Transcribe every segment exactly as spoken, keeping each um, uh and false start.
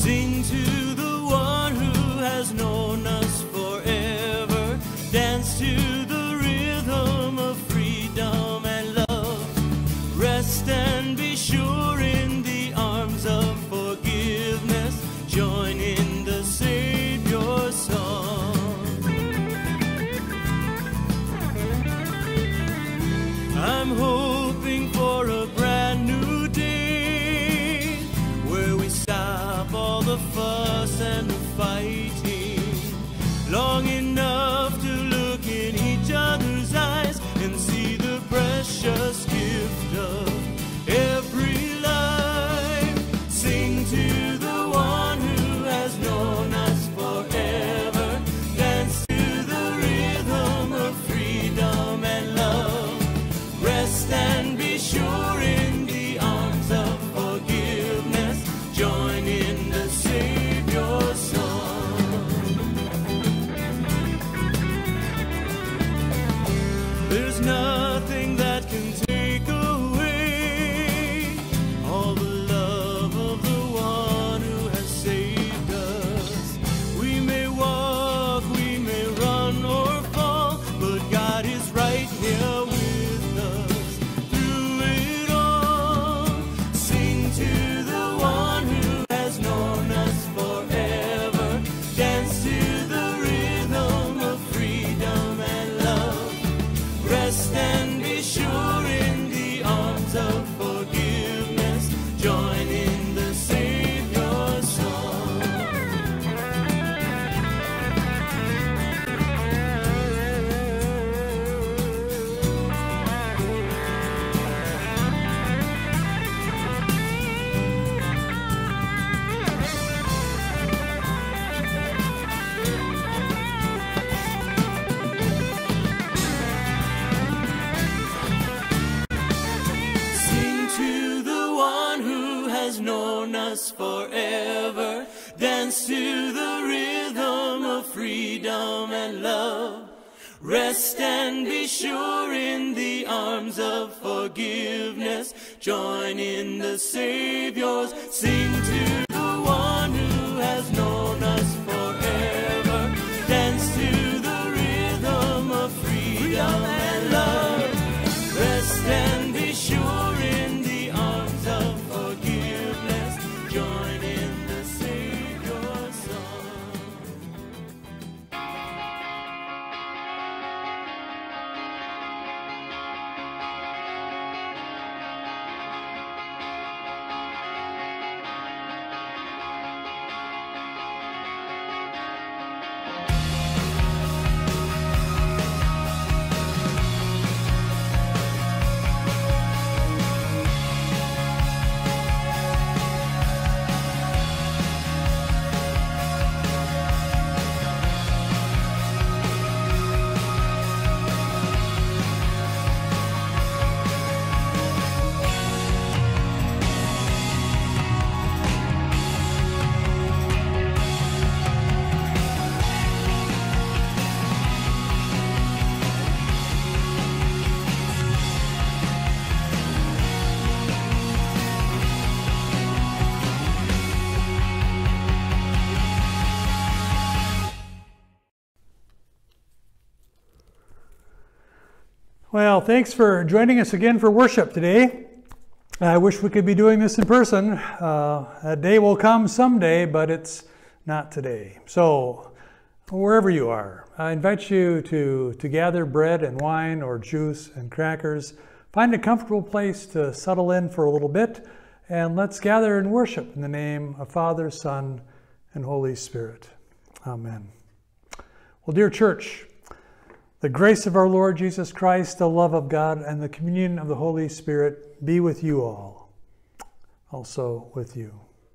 Sing to the one who has known us forever. Dance to the rhythm of freedom and love. Rest and be sure in the arms of forgiveness. Join in the Savior's song. I'm hoping for a brand new day where we stop all the fuss and the fighting, long enough to look in each other's eyes and see the precious gift of every life. Sing to the one who has known us forever. Dance to the rhythm of freedom and love. Rest and be sure in the arms of forgiveness. Join in the Savior's song. There's nothing that can take away all the love of the one who has saved us. We may walk, we may run or fall, but God is right here with us through it all. Sing to the one who has known us forever. Dance to the rhythm of freedom and love. Rest and be sure in the arms of forgiveness. Join in the Savior's song. Sing to the one who has known us forever. Dance to the rhythm of freedom and love. Rest and be sure in the arms of forgiveness. Join in the Savior's. Sing to the one who has known us forever. Dance to the rhythm of freedom and love. Rest and be sure in the arms of forgiveness. Join in the Savior's song. Well, thanks for joining us again for worship today. I wish we could be doing this in person. Uh, a day will come someday, but it's not today. So, wherever you are, I invite you to, to gather bread and wine or juice and crackers. Find a comfortable place to settle in for a little bit, and let's gather and worship in the name of Father, Son, and Holy Spirit. Amen. Well, dear church, the grace of our Lord Jesus Christ, the love of God, and the communion of the Holy Spirit be with you all, also with you.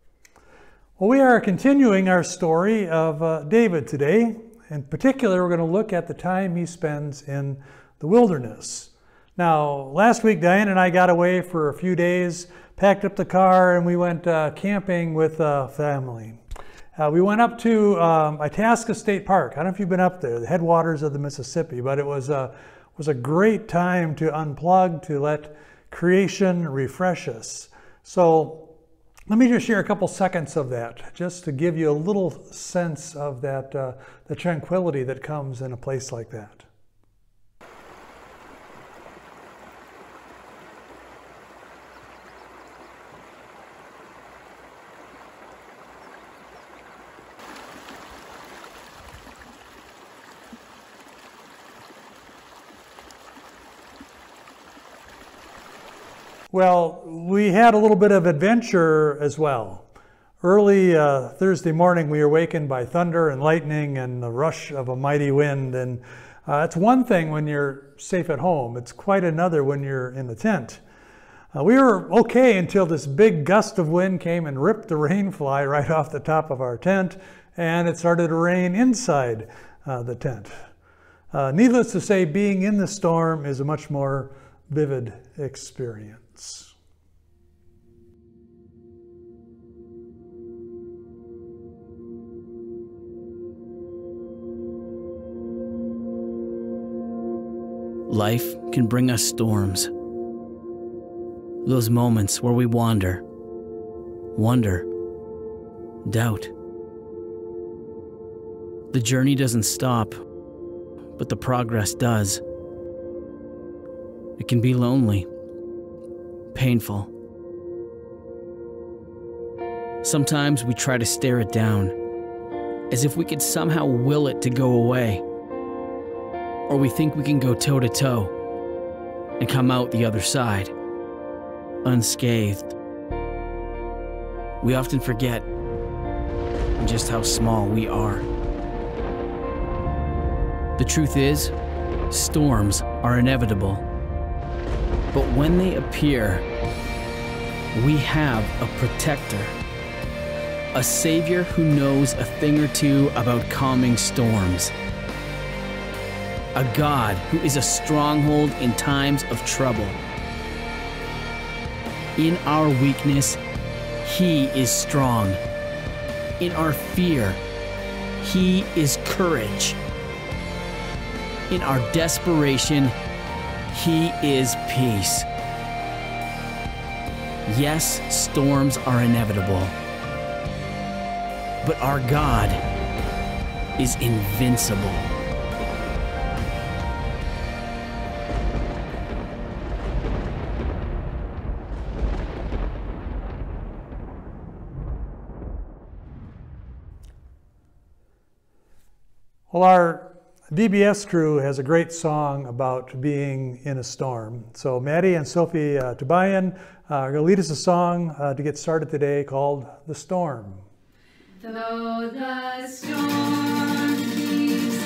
Well, we are continuing our story of uh, David today. In particular, we're going to look at the time he spends in the wilderness. Now, last week, Diane and I got away for a few days, packed up the car, and we went uh, camping with uh, family. Uh, we went up to um, Itasca State Park. I don't know if you've been up there, the headwaters of the Mississippi, but it was a, was a great time to unplug, to let creation refresh us. So Let me just share a couple seconds of that, just to give you a little sense of that, uh, the tranquility that comes in a place like that. Well, we had a little bit of adventure as well. Early uh, Thursday morning, we were awakened by thunder and lightning and the rush of a mighty wind. And uh, it's one thing when you're safe at home. It's quite another when you're in the tent. Uh, we were okay until this big gust of wind came and ripped the rain fly right off the top of our tent, and it started to rain inside uh, the tent. Uh, needless to say, being in the storm is a much more vivid experience. Life can bring us storms. Those moments where we wander, wonder, doubt. The journey doesn't stop, but the progress does. It can be lonely, painful. Sometimes we try to stare it down, as if we could somehow will it to go away. Or we think we can go toe to toe and come out the other side, unscathed. We often forget just how small we are. The truth is, storms are inevitable. But when they appear, we have a protector, a savior who knows a thing or two about calming storms, a God who is a stronghold in times of trouble. In our weakness, He is strong. In our fear, He is courage. In our desperation, He is peace. Yes, storms are inevitable, but our God is invincible. Well, our V B S crew has a great song about being in a storm. So Maddie and Sophie uh, Tubayan uh, are going to lead us a song uh, to get started today called The Storm. Though the storm keeps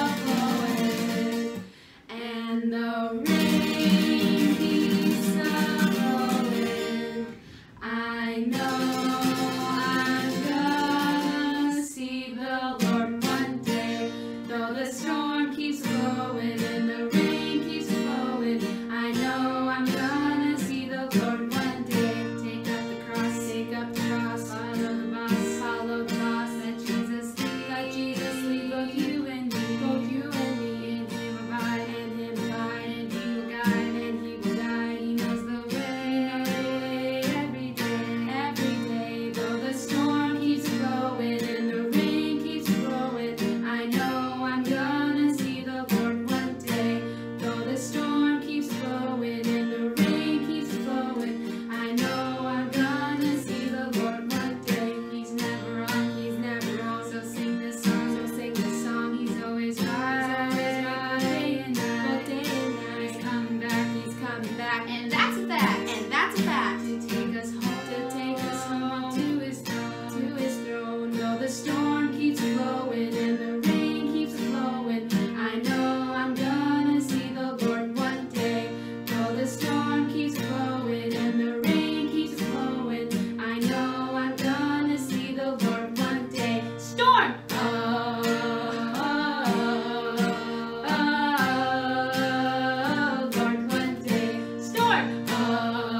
a-blowing and the rain keeps a-blowing, I know I'm gonna see the Lord one day. Though the storm keeps blowing and the rain keeps flowing, I know I'm gonna see the Lord one day. Take up the cross, take up the cross, follow the boss, follow the boss. Let Jesus lead, let Jesus lead, both you and me, both you and me. And He will abide, and Him abide, and He will guide, and He will guide. He knows the way every day, every day. Though the storm keeps blowing and the rain keeps flowing, I know I'm gonna see the Lord one day. Though the storm keeps blowing and the rain keeps flowing, I know I'm gonna see the Lord one day. He's never wrong, He's never wrong. So sing this song, so sing this song. He's always right, He's always right, day and night, both day and night. He's coming back, He's coming back, and that's a fact, and that's a fact. To take us home, to take us home to His throne, to His throne. Though the storm keeps blowing and the rain keeps flowing, I know I'm gonna see the Lord one day. Though the storm keeps blowing and the rain keeps flowing, I know I'm gonna see the Lord one day. Storm! Oh, oh, oh, oh, Lord one day. Storm! Oh,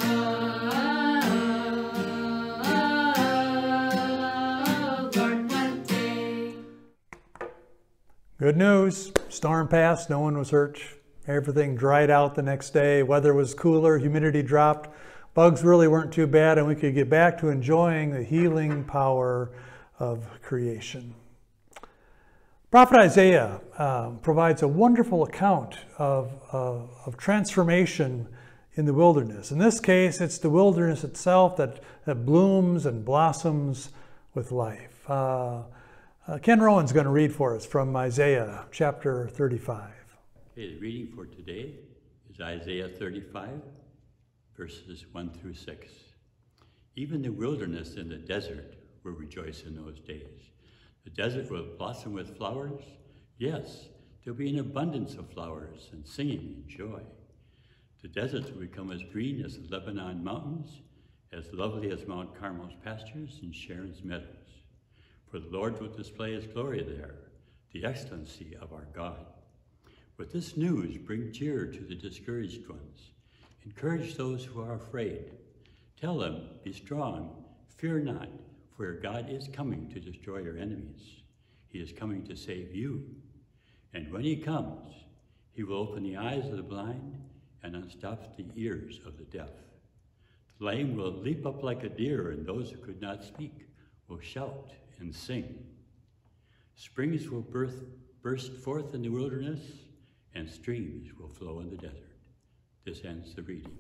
oh, oh, Lord one day. Good news, storm passed, no one was hurt. Everything dried out the next day. Weather was cooler, humidity dropped. bugs really weren't too bad, and we could get back to enjoying the healing power of creation. Prophet Isaiah uh, provides a wonderful account of, of, of transformation in the wilderness. In this case, it's the wilderness itself that, that blooms and blossoms with life. Uh, uh, Ken Rowan's going to read for us from Isaiah chapter thirty-five. Okay, the reading for today is Isaiah thirty-five, verses one through six. Even the wilderness and the desert will rejoice in those days. The desert will blossom with flowers. Yes, there'll be an abundance of flowers and singing and joy. The deserts will become as green as the Lebanon mountains, as lovely as Mount Carmel's pastures and Sharon's meadows. For the Lord will display his glory there, the excellency of our God. With this news, bring cheer to the discouraged ones. Encourage those who are afraid. Tell them, be strong, fear not, for your God is coming to destroy your enemies. He is coming to save you. And when he comes, he will open the eyes of the blind and unstop the ears of the deaf. The lame will leap up like a deer, and those who could not speak will shout and sing. Springs will birth, burst forth in the wilderness, and streams will flow in the desert. This ends the reading.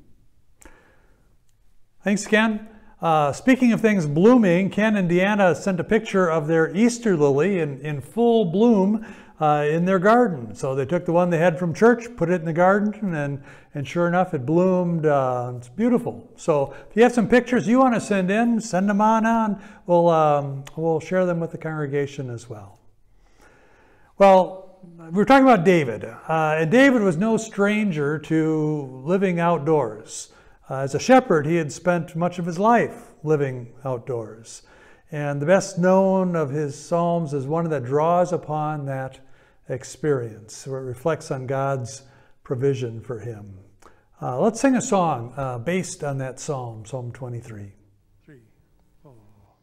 Thanks, Ken. Uh, speaking of things blooming, Ken and Deanna sent a picture of their Easter lily in, in full bloom uh, in their garden. So they took the one they had from church, put it in the garden, and, and sure enough, it bloomed. Uh, it's beautiful. So if you have some pictures you want to send in, send them on on. We'll, um, we'll share them with the congregation as well. Well, we were talking about David, uh, and David was no stranger to living outdoors. Uh, as a shepherd, he had spent much of his life living outdoors. And the best known of his psalms is one that draws upon that experience, where it reflects on God's provision for him. Uh, let's sing a song uh, based on that psalm, Psalm twenty-three. Three, four.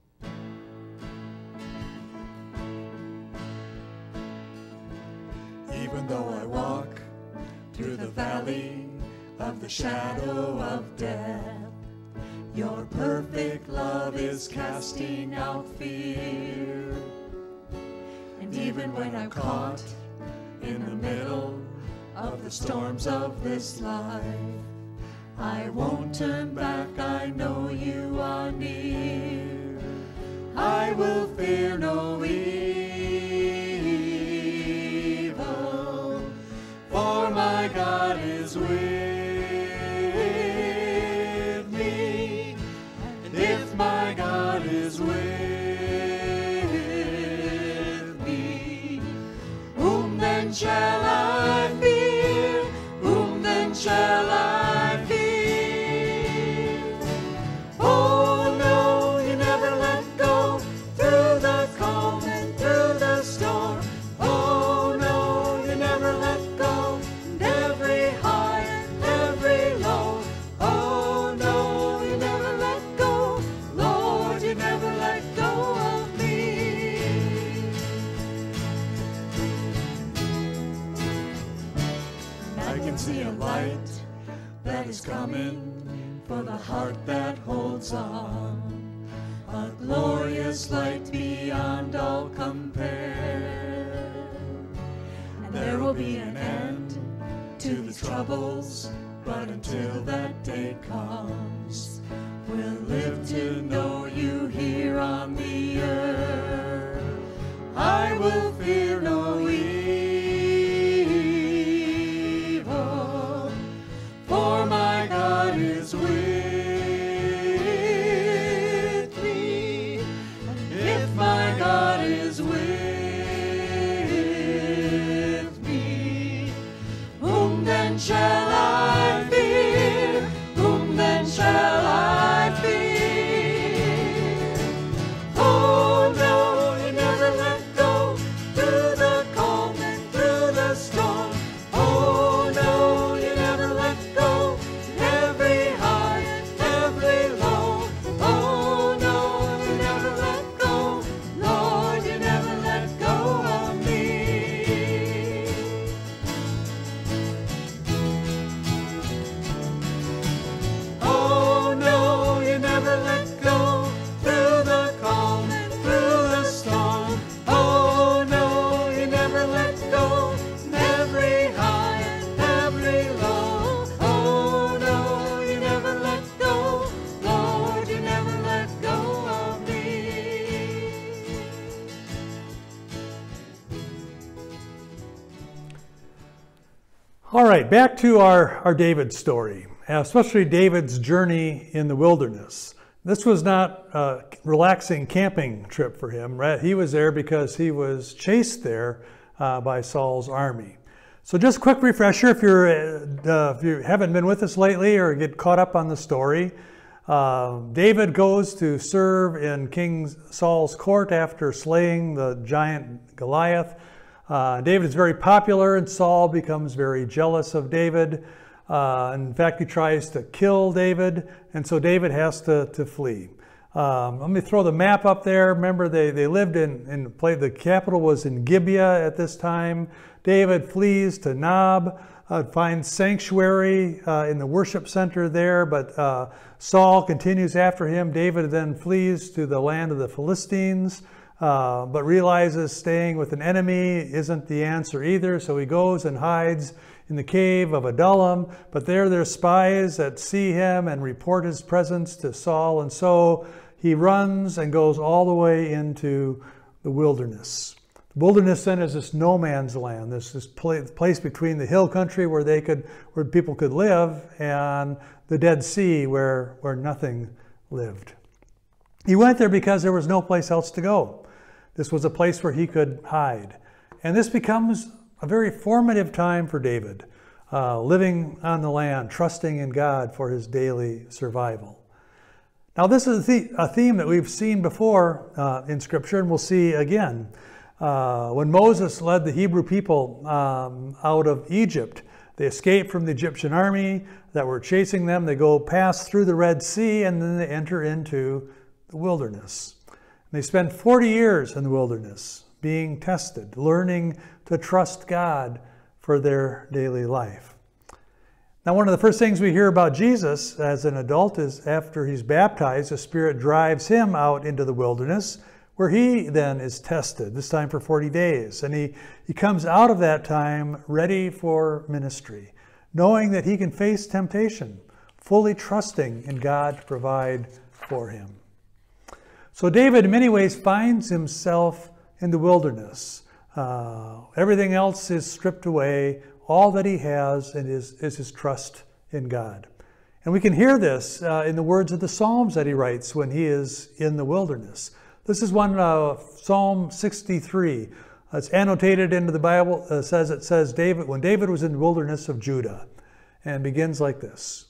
Even though I walk through the valley of the shadow of death, your perfect love is casting out fear. And even when I'm caught in the middle of the storms of this life, I won't turn back, I know you are near. I will fear no evil, for my God is with me. My God is with me. Whom then shall I fear? Whom then shall I fear? Oh no, you never let go through the calm and through the storm. Oh no, you never let go and every high and every low. Oh no, you never let go. You never let go of me. I can see a light that is coming for the heart that holds on, a glorious light beyond all compare. And there will be an end to the troubles, but until that day comes, we'll live to know you here on the earth. I will fear no evil, for my God is with me. And if my God is with me, whom then shall I fear? Whom then shall I fear? Oh no, you never let go through the calm and through the storm. Oh no, you never let go every high and every low. Oh no, you never let go. Lord, you never let go of me. All right, back to our, our David story, especially David's journey in the wilderness. This was not a relaxing camping trip for him, right? He was there because he was chased there uh, by Saul's army. So just a quick refresher, if, you're, uh, if you haven't been with us lately or get caught up on the story, uh, David goes to serve in King Saul's court after slaying the giant Goliath. Uh, David is very popular, and Saul becomes very jealous of David. Uh, in fact, he tries to kill David, and so David has to, to flee. Um, let me throw the map up there. Remember, they, they lived in, in play, the capital was in Gibeah at this time. David flees to Nob, uh, finds sanctuary uh, in the worship center there, but uh, Saul continues after him. David then flees to the land of the Philistines, uh, but realizes staying with an enemy isn't the answer either, so he goes and hides in the cave of Adullam, but there there's spies that see him and report his presence to Saul, and so he runs and goes all the way into the wilderness. The wilderness then is this no man's land, this, this place between the hill country where they could, where people could live, and the Dead Sea where, where nothing lived. He went there because there was no place else to go. This was a place where he could hide. And this becomes a very formative time for David, uh, living on the land, trusting in God for his daily survival. Now, this is a theme that we've seen before uh, in Scripture, and we'll see again. Uh, when Moses led the Hebrew people um, out of Egypt, they escaped from the Egyptian army that were chasing them. They go pass through the Red Sea, and then they enter into the wilderness. And they spend forty years in the wilderness, being tested, learning to trust God for their daily life. Now, one of the first things we hear about Jesus as an adult is after he's baptized, the Spirit drives him out into the wilderness, where he then is tested, this time for forty days. And he, he comes out of that time ready for ministry, knowing that he can face temptation, fully trusting in God to provide for him. So David, in many ways, finds himself in the wilderness. Uh, everything else is stripped away. All that he has is, is his trust in God. And we can hear this uh, in the words of the Psalms that he writes when he is in the wilderness. This is one, uh, Psalm sixty-three. It's annotated into the Bible. Uh, says It says, David, when David was in the wilderness of Judah, and begins like this.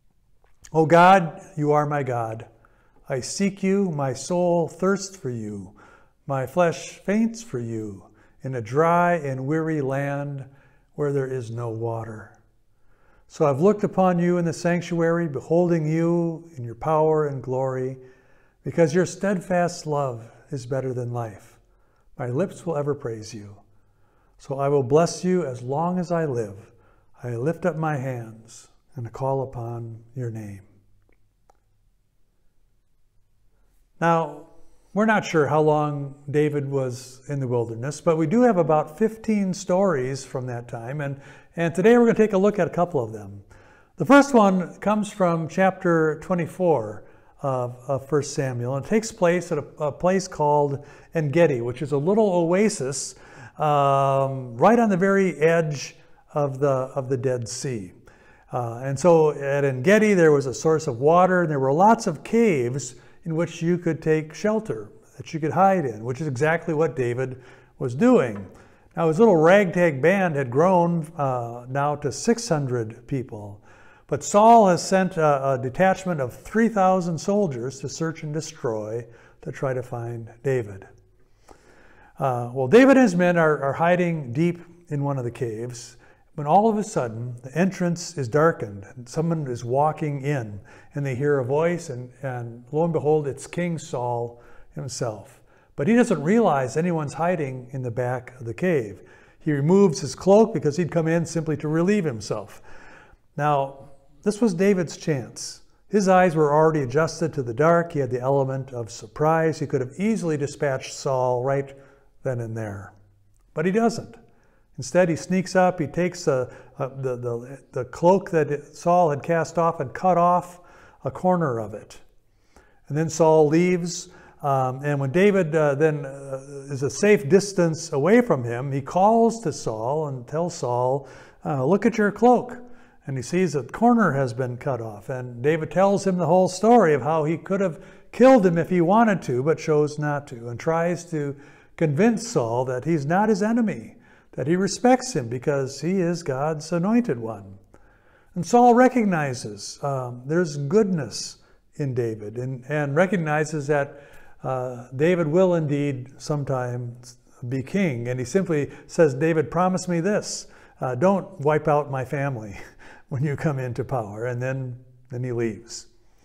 O God, you are my God. I seek you, my soul thirsts for you. My flesh faints for you in a dry and weary land where there is no water. So I've looked upon you in the sanctuary, beholding you in your power and glory, because your steadfast love is better than life. My lips will ever praise you. So I will bless you as long as I live. I lift up my hands and call upon your name. Now, we're not sure how long David was in the wilderness, but we do have about fifteen stories from that time, and, and today we're going to take a look at a couple of them. The first one comes from chapter twenty-four of, of First Samuel, and it takes place at a, a place called En-Gedi, which is a little oasis um, right on the very edge of the, of the Dead Sea. Uh, and so at En-Gedi there was a source of water, and there were lots of caves in which you could take shelter, that you could hide in, which is exactly what David was doing. Now, his little ragtag band had grown uh, now to six hundred people, but Saul has sent a, a detachment of three thousand soldiers to search and destroy, to try to find David. Uh, well, David and his men are, are hiding deep in one of the caves, when all of a sudden the entrance is darkened and someone is walking in, and they hear a voice, and, and lo and behold, it's King Saul himself. But he doesn't realize anyone's hiding in the back of the cave. He removes his cloak because he'd come in simply to relieve himself. Now, this was David's chance. His eyes were already adjusted to the dark. He had the element of surprise. He could have easily dispatched Saul right then and there. But he doesn't. Instead, he sneaks up, he takes the, uh, the, the, the cloak that Saul had cast off and cut off a corner of it. And then Saul leaves Um, and when David uh, then uh, is a safe distance away from him, he calls to Saul and tells Saul, uh, look at your cloak. And he sees that the corner has been cut off. And David tells him the whole story of how he could have killed him if he wanted to, but chose not to, and tries to convince Saul that he's not his enemy, that he respects him because he is God's anointed one. And Saul recognizes um, there's goodness in David, and, and recognizes that uh, David will indeed sometime be king. And he simply says, David, promise me this, uh, don't wipe out my family when you come into power. And then, then he leaves.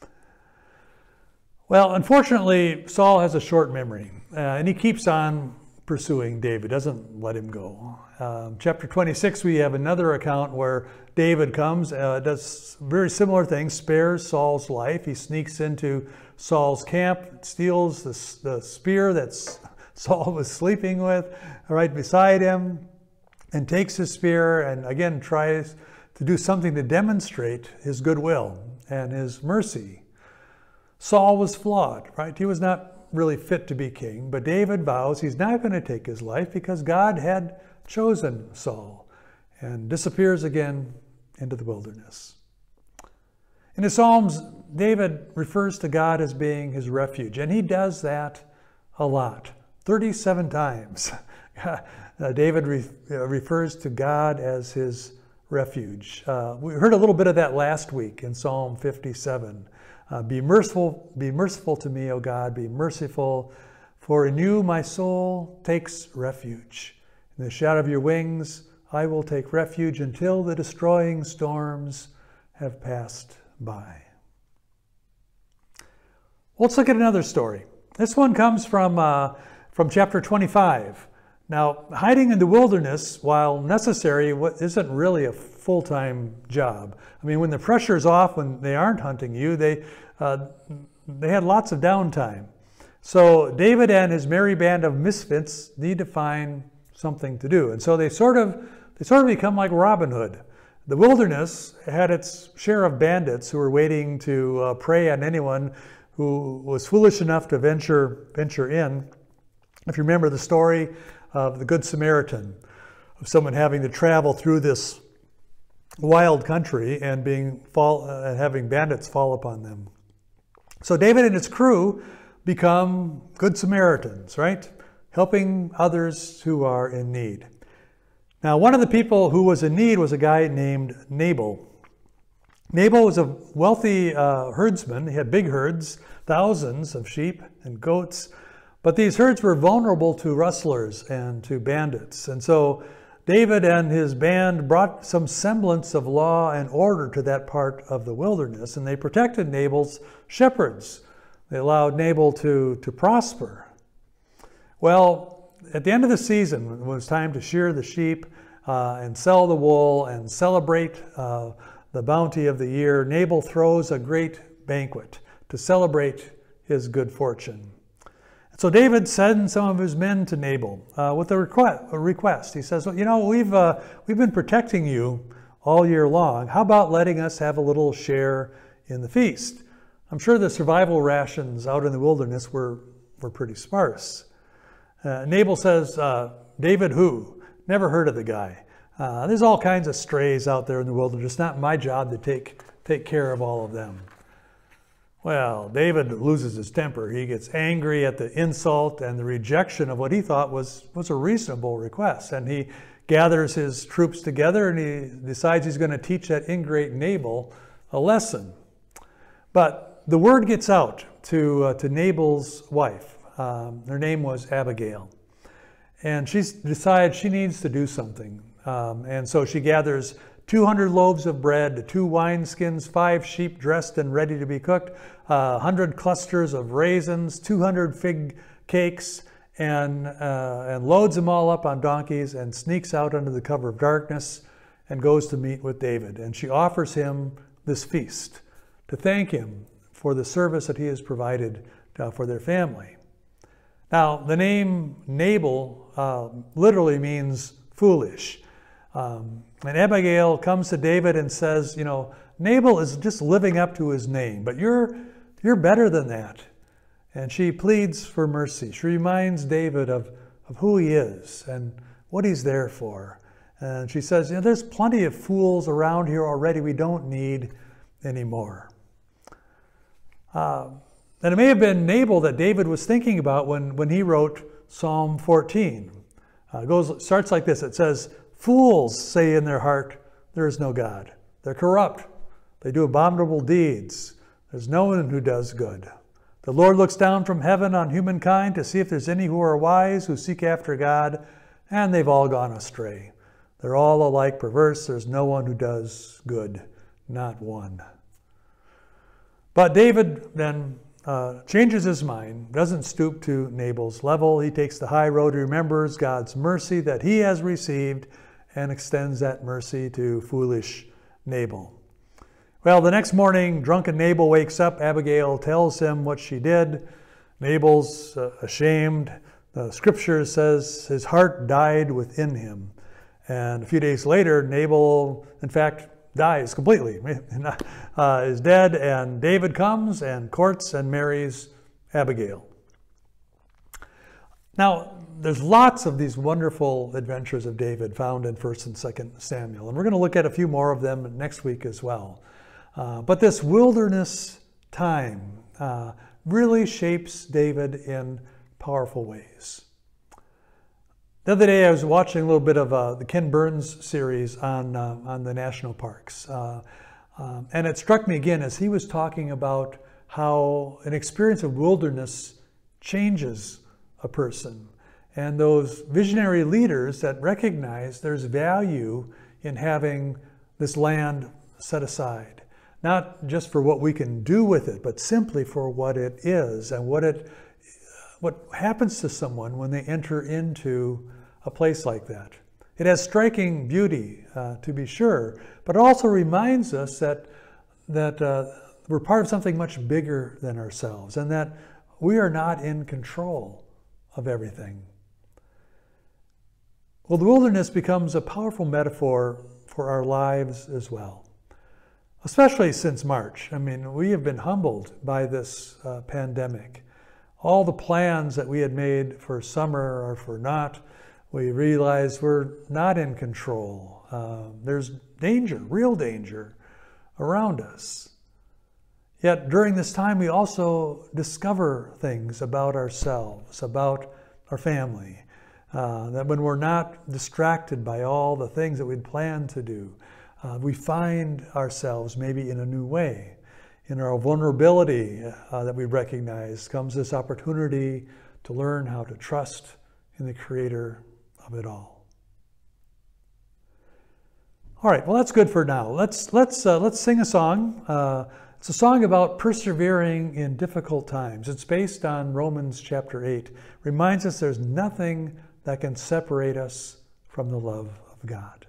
Well, unfortunately, Saul has a short memory, uh, and he keeps on pursuing David, doesn't let him go. Um, chapter twenty-six, we have another account where David comes, uh, does very similar things, spares Saul's life. He sneaks into Saul's camp, steals the, the spear that Saul was sleeping with right beside him, and takes his spear and again tries to do something to demonstrate his goodwill and his mercy. Saul was flawed, right? He was not really fit to be king, but David vows he's not going to take his life because God had chosen Saul, and disappears again into the wilderness. In the Psalms, David refers to God as being his refuge, and he does that a lot, thirty-seven times. uh, David re uh, refers to God as his refuge. Uh, we heard a little bit of that last week in Psalm fifty-seven. Uh, be merciful, be merciful to me, O God, be merciful, for in you my soul takes refuge. In the shadow of your wings I will take refuge until the destroying storms have passed by. Let's look at another story. This one comes from, uh, from chapter twenty-five. Now, hiding in the wilderness, while necessary, isn't really a full-time job. I mean, when the pressure's off, when they aren't hunting you, they, uh, they had lots of downtime. So David and his merry band of misfits need to find something to do. And so they sort of, they sort of become like Robin Hood. The wilderness had its share of bandits who were waiting to uh, prey on anyone who was foolish enough to venture, venture in. If you remember the story of the Good Samaritan, of someone having to travel through this wild country and being fall, uh, having bandits fall upon them. So David and his crew become Good Samaritans, right? Helping others who are in need. Now, one of the people who was in need was a guy named Nabal. Nabal was a wealthy uh, herdsman. He had big herds, thousands of sheep and goats. But these herds were vulnerable to rustlers and to bandits. And so David and his band brought some semblance of law and order to that part of the wilderness, and they protected Nabal's shepherds. They allowed Nabal to, to prosper. Well, at the end of the season, when it was time to shear the sheep uh, and sell the wool and celebrate uh, the bounty of the year, Nabal throws a great banquet to celebrate his good fortune. So David sends some of his men to Nabal uh, with a request, a request. He says, well, you know, we've, uh, we've been protecting you all year long. How about letting us have a little share in the feast? I'm sure the survival rations out in the wilderness were, were pretty sparse. Uh, Nabal says, uh, David who? Never heard of the guy. Uh, there's all kinds of strays out there in the wilderness. It's not my job to take, take care of all of them. Well, David loses his temper. He gets angry at the insult and the rejection of what he thought was, was a reasonable request. And he gathers his troops together and he decides he's going to teach that ingrate Nabal a lesson. But the word gets out to, uh, to Nabal's wife. Um, her name was Abigail. And she decides she needs to do something. Um, and so she gathers two hundred loaves of bread, two wineskins, five sheep dressed and ready to be cooked, uh, one hundred clusters of raisins, two hundred fig cakes, and, uh, and loads them all up on donkeys and sneaks out under the cover of darkness and goes to meet with David. And she offers him this feast to thank him for the service that he has provided uh, for their family. Now, the name Nabal uh, literally means foolish. Um, and Abigail comes to David and says, you know, Nabal is just living up to his name, but you're, you're better than that. And she pleads for mercy. She reminds David of, of who he is and what he's there for. And she says, you know, there's plenty of fools around here already. We don't need any more. Uh, and it may have been Nabal that David was thinking about when, when he wrote Psalm fourteen. Uh, it goes, starts like this. It says, fools say in their heart, there is no God. They're corrupt. They do abominable deeds. There's no one who does good. The Lord looks down from heaven on humankind to see if there's any who are wise, who seek after God, and they've all gone astray. They're all alike perverse. There's no one who does good, not one. But David then uh, changes his mind, doesn't stoop to Nabal's level. He takes the high road, remembers God's mercy that he has received, and extends that mercy to foolish Nabal. Well, the next morning, drunken Nabal wakes up. Abigail tells him what she did. Nabal's uh, ashamed. The scripture says his heart died within him. And a few days later, Nabal, in fact, dies completely, uh, is dead, and David comes and courts and marries Abigail. Now, there's lots of these wonderful adventures of David found in First and Second Samuel, and we're going to look at a few more of them next week as well. Uh, but this wilderness time uh, really shapes David in powerful ways. The other day I was watching a little bit of uh, the Ken Burns series on, uh, on the national parks. Uh, um, and it struck me again as he was talking about how an experience of wilderness changes a person. And those visionary leaders that recognize there's value in having this land set aside. Not just for what we can do with it, but simply for what it is and what it, what happens to someone when they enter into a place like that. It has striking beauty, uh, to be sure, but it also reminds us that, that uh, we're part of something much bigger than ourselves and that we are not in control of everything. Well, the wilderness becomes a powerful metaphor for our lives as well, especially since March. I mean, we have been humbled by this uh, pandemic. All the plans that we had made for summer are for naught. We realize we're not in control. Uh, there's danger, real danger around us. Yet during this time, we also discover things about ourselves, about our family, uh, that when we're not distracted by all the things that we'd planned to do, uh, we find ourselves maybe in a new way. In our vulnerability uh, that we recognize comes this opportunity to learn how to trust in the Creator of it all. All right, well, that's good for now. Let's let's uh, let's sing a song. Uh, it's a song about persevering in difficult times. It's based on Romans chapter eight. Reminds us there's nothing that can separate us from the love of God.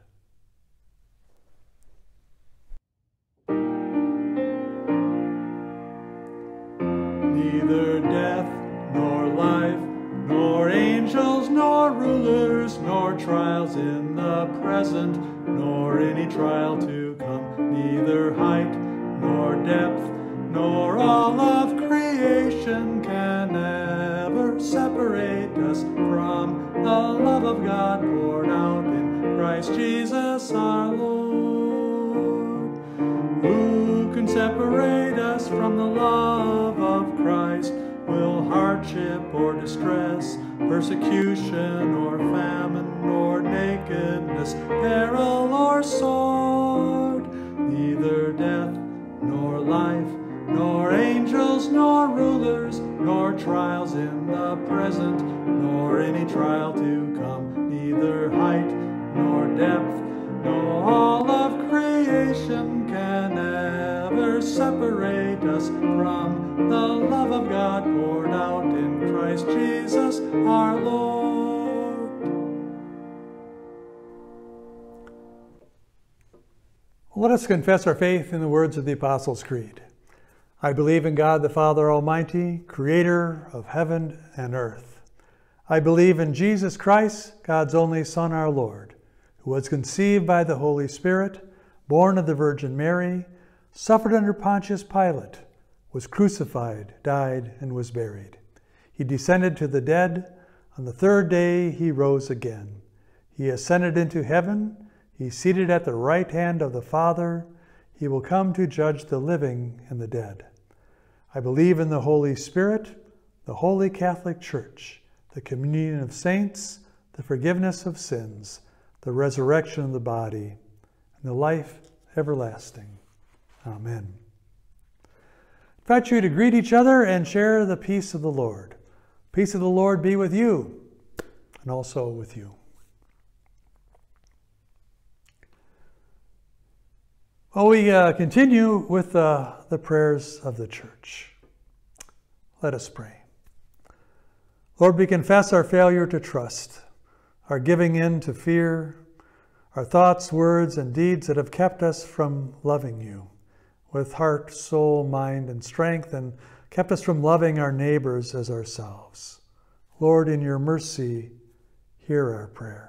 Neither death nor life, nor angels, nor rulers, nor trials in the present, nor any trial to come, neither height nor depth, nor all of creation can ever separate us from the love of God poured out in Christ Jesus our Lord. Who can separate us from the love of Christ? Will hardship or distress, persecution or famine or nakedness, peril or sword, neither death nor life, nor angels, nor rulers, nor trials in the present, nor any trial to come, neither height nor depth, nor all of creation can ever separate us from the love of God poured out in Christ Jesus our Lord. Let us confess our faith in the words of the Apostles' Creed. I believe in God the Father Almighty, creator of heaven and earth. I believe in Jesus Christ, God's only Son, our Lord, who was conceived by the Holy Spirit, born of the Virgin Mary, suffered under Pontius Pilate, was crucified, died, and was buried. He descended to the dead. On the third day he rose again. He ascended into heaven. He's seated at the right hand of the Father. He will come to judge the living and the dead. I believe in the Holy Spirit, the Holy Catholic Church, the communion of saints, the forgiveness of sins, the resurrection of the body, and the life everlasting. Amen. I invite you to greet each other and share the peace of the Lord. Peace of the Lord be with you and also with you. Well, we uh, continue with uh, the prayers of the church. Let us pray. Lord, we confess our failure to trust, our giving in to fear, our thoughts, words, and deeds that have kept us from loving you with heart, soul, mind, and strength, and kept us from loving our neighbors as ourselves. Lord, in your mercy, hear our prayer.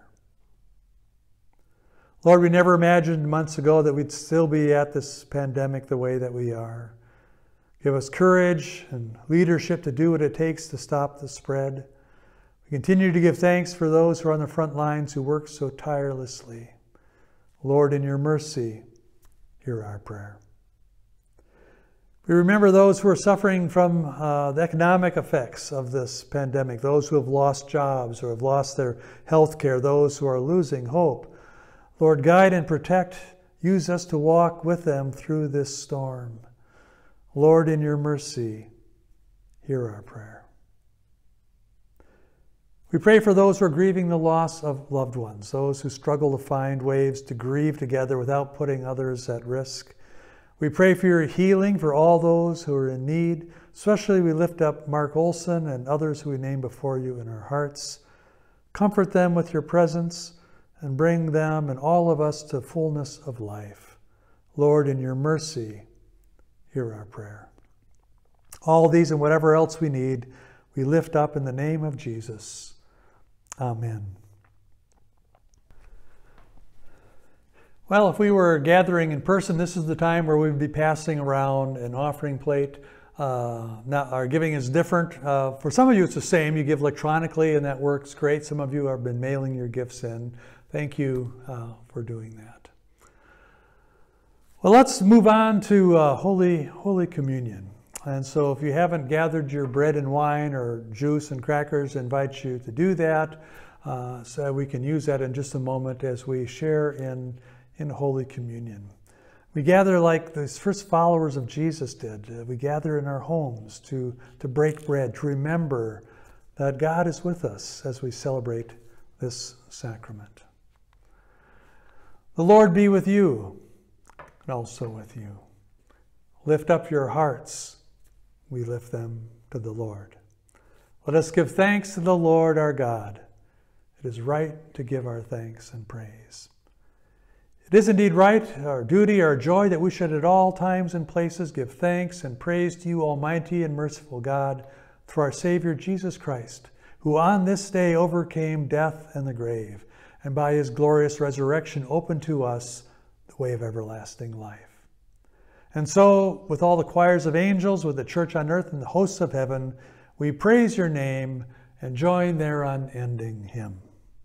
Lord, we never imagined months ago that we'd still be at this pandemic the way that we are. Give us courage and leadership to do what it takes to stop the spread. We continue to give thanks for those who are on the front lines who work so tirelessly. Lord, in your mercy, hear our prayer. We remember those who are suffering from uh, the economic effects of this pandemic, those who have lost jobs or have lost their health care, those who are losing hope. Lord, guide and protect. Use us to walk with them through this storm. Lord, in your mercy, hear our prayer. We pray for those who are grieving the loss of loved ones, those who struggle to find ways to grieve together without putting others at risk. We pray for your healing for all those who are in need. Especially we lift up Mark Olson and others who we name before you in our hearts. Comfort them with your presence and bring them and all of us to fullness of life. Lord, in your mercy, hear our prayer. All these and whatever else we need, we lift up in the name of Jesus. Amen. Well, if we were gathering in person, this is the time where we'd be passing around an offering plate. Uh, now, our giving is different. Uh, for some of you, it's the same. You give electronically, and that works great. Some of you have been mailing your gifts in. Thank you uh, for doing that. Well, let's move on to uh, Holy, Holy Communion. And so if you haven't gathered your bread and wine or juice and crackers, I invite you to do that. Uh, so we can use that in just a moment as we share in in Holy Communion. We gather like the first followers of Jesus did. Uh, we gather in our homes to, to break bread, to remember that God is with us as we celebrate this sacrament. The Lord be with you and also with you. Lift up your hearts. We lift them to the Lord. Let us give thanks to the Lord our God. It is right to give our thanks and praise. It is indeed right, our duty, our joy, that we should at all times and places give thanks and praise to you, Almighty and merciful God, through our Savior Jesus Christ, who on this day overcame death and the grave, and by his glorious resurrection opened to us the way of everlasting life. And so, with all the choirs of angels, with the church on earth and the hosts of heaven, we praise your name and join their unending hymn.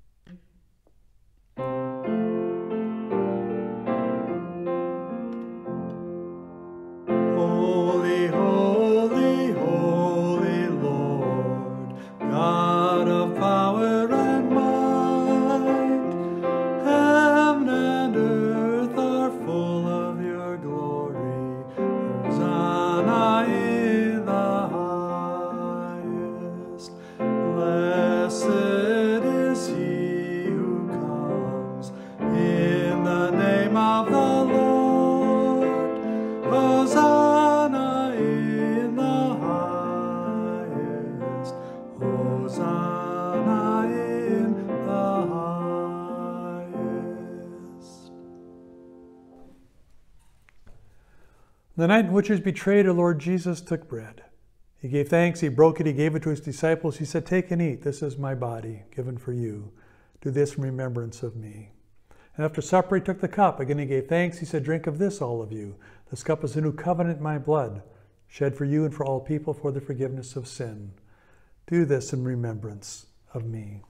The night in which he was betrayed, our Lord Jesus took bread. He gave thanks, he broke it, he gave it to his disciples. He said, "Take and eat, this is my body given for you. Do this in remembrance of me." And after supper, he took the cup. Again, he gave thanks. He said, "Drink of this, all of you. This cup is the new covenant in my blood. shed for you and for all people for the forgiveness of sin. Do this in remembrance of me.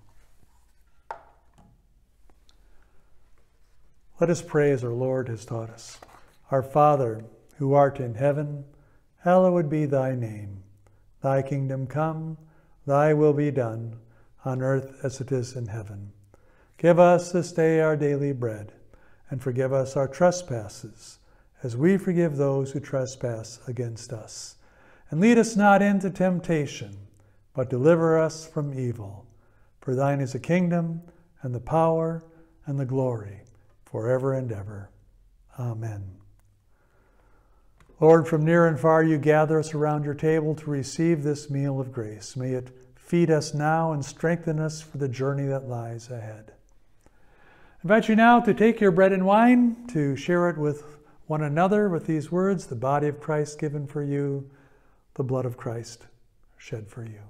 Let us pray as our Lord has taught us. Our Father, who art in heaven, hallowed be thy name. Thy kingdom come, thy will be done, on earth as it is in heaven. Give us this day our daily bread, and forgive us our trespasses, as we forgive those who trespass against us. And lead us not into temptation, but deliver us from evil. For thine is the kingdom, and the power, and the glory, forever and ever. Amen. Lord, from near and far you gather us around your table to receive this meal of grace. May it feed us now and strengthen us for the journey that lies ahead. I invite you now to take your bread and wine, to share it with one another with these words, the body of Christ given for you, the blood of Christ shed for you.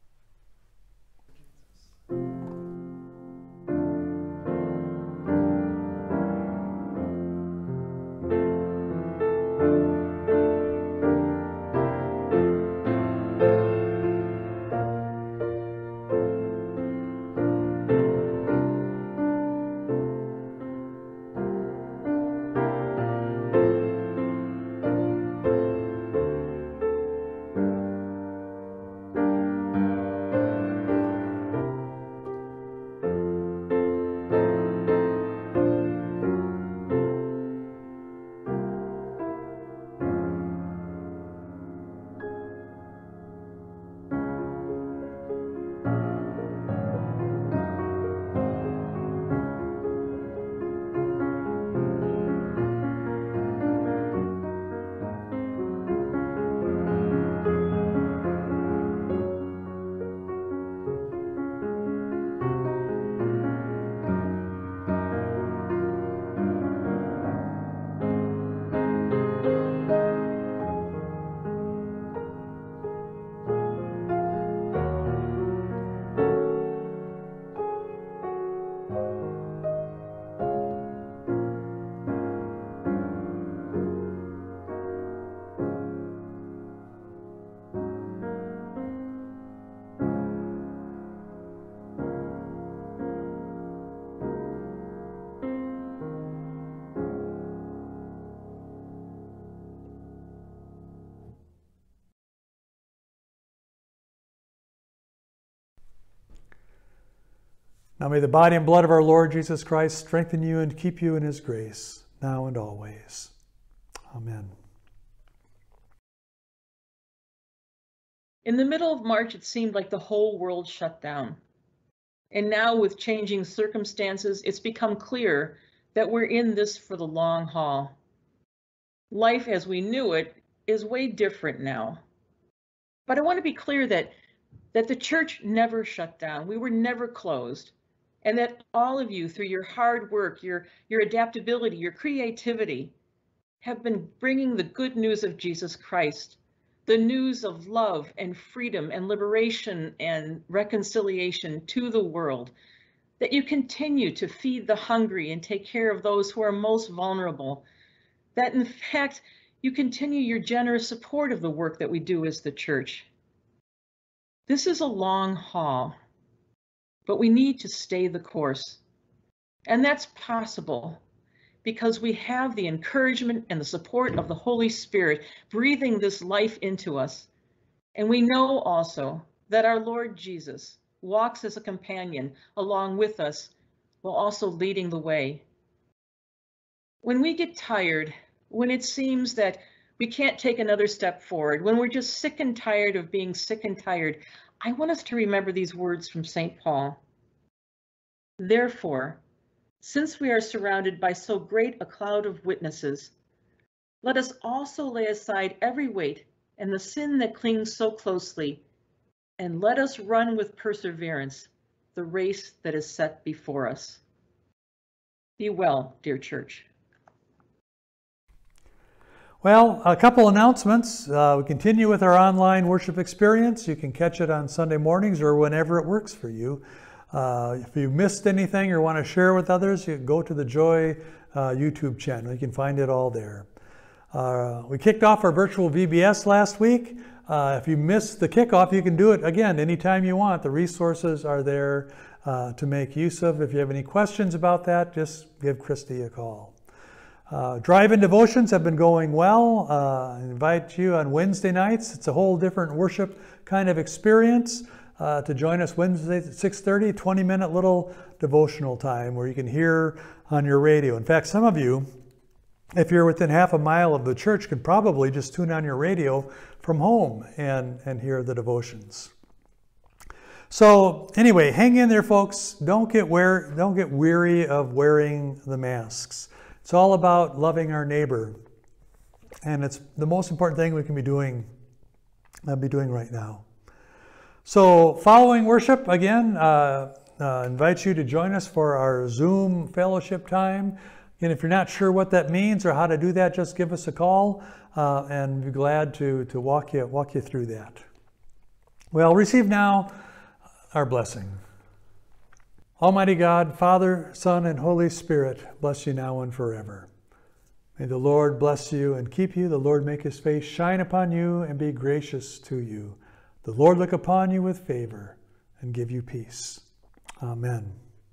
Now may the body and blood of our Lord Jesus Christ strengthen you and keep you in his grace, now and always. Amen. In the middle of March, it seemed like the whole world shut down. And now, with changing circumstances, it's become clear that we're in this for the long haul. Life as we knew it is way different now. But I want to be clear that, that the church never shut down. We were never closed. And that all of you, through your hard work, your, your adaptability, your creativity, have been bringing the good news of Jesus Christ, the news of love and freedom and liberation and reconciliation to the world, that you continue to feed the hungry and take care of those who are most vulnerable, that in fact, you continue your generous support of the work that we do as the church. This is a long haul, but we need to stay the course. And that's possible because we have the encouragement and the support of the Holy Spirit breathing this life into us. And we know also that our Lord Jesus walks as a companion along with us while also leading the way. When we get tired, when it seems that we can't take another step forward, when we're just sick and tired of being sick and tired, I want us to remember these words from Saint Paul. Therefore, since we are surrounded by so great a cloud of witnesses, let us also lay aside every weight and the sin that clings so closely, and let us run with perseverance the race that is set before us. Be well, dear church. Well, a couple announcements. Uh, we continue with our online worship experience. You can catch it on Sunday mornings or whenever it works for you. Uh, if you missed anything or want to share with others, you can go to the Joy uh, YouTube channel. You can find it all there. Uh, we kicked off our virtual V B S last week. Uh, if you missed the kickoff, you can do it again anytime you want. The resources are there uh, to make use of. If you have any questions about that, just give Christy a call. Uh, drive-in devotions have been going well. Uh, I invite you on Wednesday nights. It's a whole different worship kind of experience. Uh, to join us Wednesday at six thirty, twenty minute little devotional time where you can hear on your radio. In fact, some of you, if you're within half a mile of the church, could probably just tune on your radio from home and, and hear the devotions. So anyway, hang in there, folks. Don't get wear, don't get weary of wearing the masks. It's all about loving our neighbor. And it's the most important thing we can be doing, uh, be doing right now. So following worship, again, uh, uh, invite you to join us for our Zoom fellowship time. And if you're not sure what that means or how to do that, just give us a call uh, and be glad to, to walk you, walk you through that. Well, receive now our blessing. Almighty God, Father, Son, and Holy Spirit, bless you now and forever. May the Lord bless you and keep you. The Lord make his face shine upon you and be gracious to you. The Lord look upon you with favor and give you peace. Amen.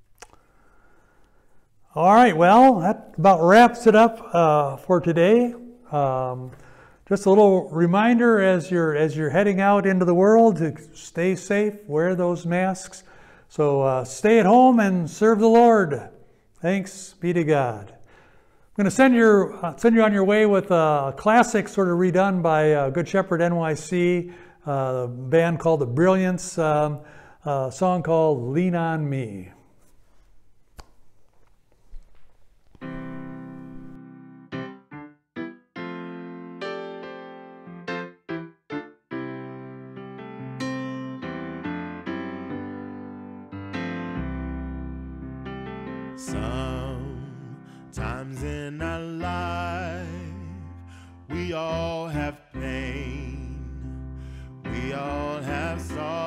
All right, well, that about wraps it up uh, for today. Um, just a little reminder as you're as you're heading out into the world to stay safe, wear those masks. So uh, stay at home and serve the Lord. Thanks be to God. I'm going to send your uh, send you on your way with a classic sort of redone by uh, Good Shepherd N Y C, uh, a band called The Brilliance, um, a song called Lean on Me. Sometimes in our life, we all have pain, we all have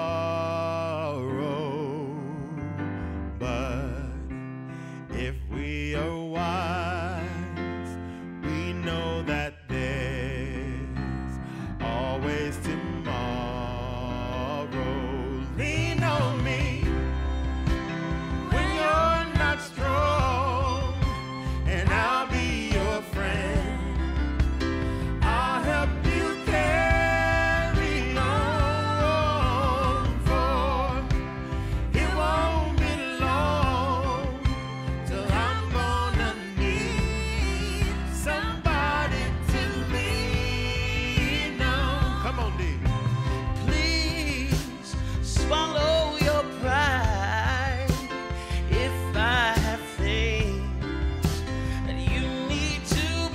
sorrow, but if we are wise, we know that there's always tomorrow. Lean on me when you're not strong, and I'll be your friend. I'll help you carry on, for it won't be long till I'm gonna need somebody to lean on. Come on, D. Please swallow your pride if I have things that you need to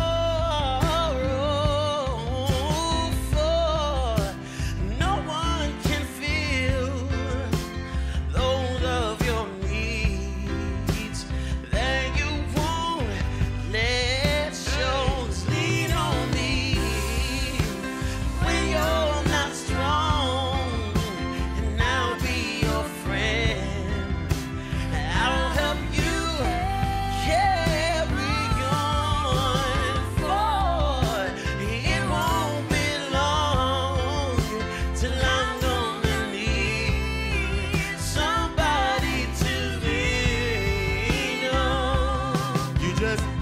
borrow, for no one can feel those of your needs that you won't let show. Lean on me when you're not strong, and I'll be your friend. I'll help you carry on, for it won't be long till I'm gonna need somebody to lean on. You just